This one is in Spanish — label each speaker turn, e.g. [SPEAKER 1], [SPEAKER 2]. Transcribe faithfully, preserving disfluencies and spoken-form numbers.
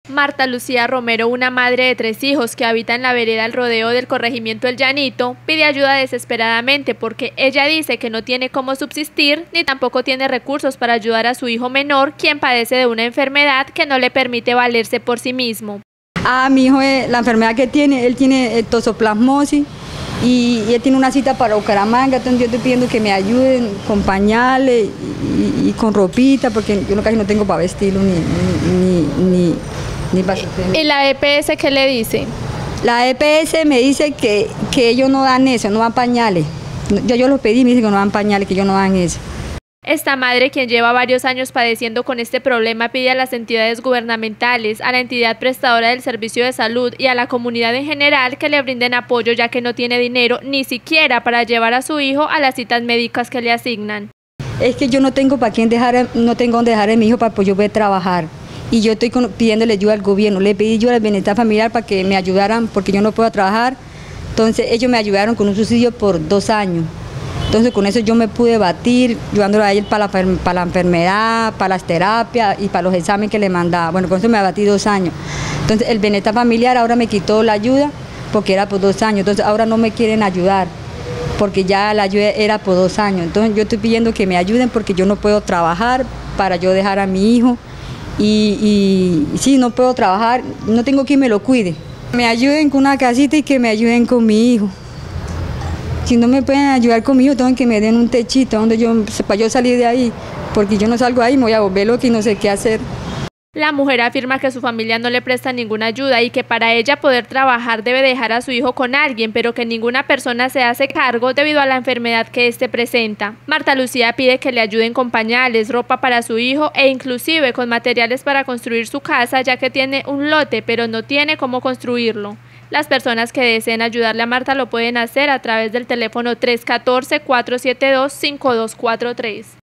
[SPEAKER 1] Marta Lucía Romero, una madre de tres hijos que habita en la vereda El Rodeo del corregimiento El Llanito, pide ayuda desesperadamente porque ella dice que no tiene cómo subsistir ni tampoco tiene recursos para ayudar a su hijo menor, quien padece de una enfermedad que no le permite valerse por sí mismo.
[SPEAKER 2] Ah, mi hijo, eh, la enfermedad que tiene, él tiene eh, tosoplasmosis y, y él tiene una cita para Bucaramanga, entonces yo estoy pidiendo que me ayuden con pañales y, y, y con ropita, porque yo no, casi no tengo para vestirlo ni, ni, ni, ni para sostener.
[SPEAKER 1] ¿Y la E P S qué le dice?
[SPEAKER 2] La E P S me dice que, que ellos no dan eso, no dan pañales. Yo, yo los pedí y me dicen que no dan pañales, que ellos no dan eso.
[SPEAKER 1] Esta madre, quien lleva varios años padeciendo con este problema, pide a las entidades gubernamentales, a la entidad prestadora del servicio de salud y a la comunidad en general que le brinden apoyo, ya que no tiene dinero ni siquiera para llevar a su hijo a las citas médicas que le asignan.
[SPEAKER 2] Es que yo no tengo para quién dejar, no tengo dónde dejar a mi hijo para pues yo voy a trabajar. Y yo estoy con, pidiéndole ayuda al gobierno, le pedí ayuda al bienestar familiar para que me ayudaran porque yo no puedo trabajar. Entonces ellos me ayudaron con un subsidio por dos años. Entonces con eso yo me pude batir, ayudándole a él para la, para la enfermedad, para las terapias y para los exámenes que le mandaba. Bueno, con eso me batí dos años. Entonces el bienestar familiar ahora me quitó la ayuda porque era por dos años. Entonces ahora no me quieren ayudar porque ya la ayuda era por dos años. Entonces yo estoy pidiendo que me ayuden porque yo no puedo trabajar para yo dejar a mi hijo. Y, y sí, no puedo trabajar, no tengo quien me lo cuide. Me ayuden con una casita y que me ayuden con mi hijo. Si no me pueden ayudar conmigo, tengo que me den un techito donde yo, para yo salir de ahí, porque yo no salgo ahí, me voy a volver loca y no sé qué hacer.
[SPEAKER 1] La mujer afirma que su familia no le presta ninguna ayuda y que para ella poder trabajar debe dejar a su hijo con alguien, pero que ninguna persona se hace cargo debido a la enfermedad que éste presenta. Marta Lucía pide que le ayuden con pañales, ropa para su hijo e inclusive con materiales para construir su casa, ya que tiene un lote, pero no tiene cómo construirlo. Las personas que deseen ayudarle a Marta lo pueden hacer a través del teléfono tres uno cuatro, cuatro siete dos, cinco dos cuatro tres.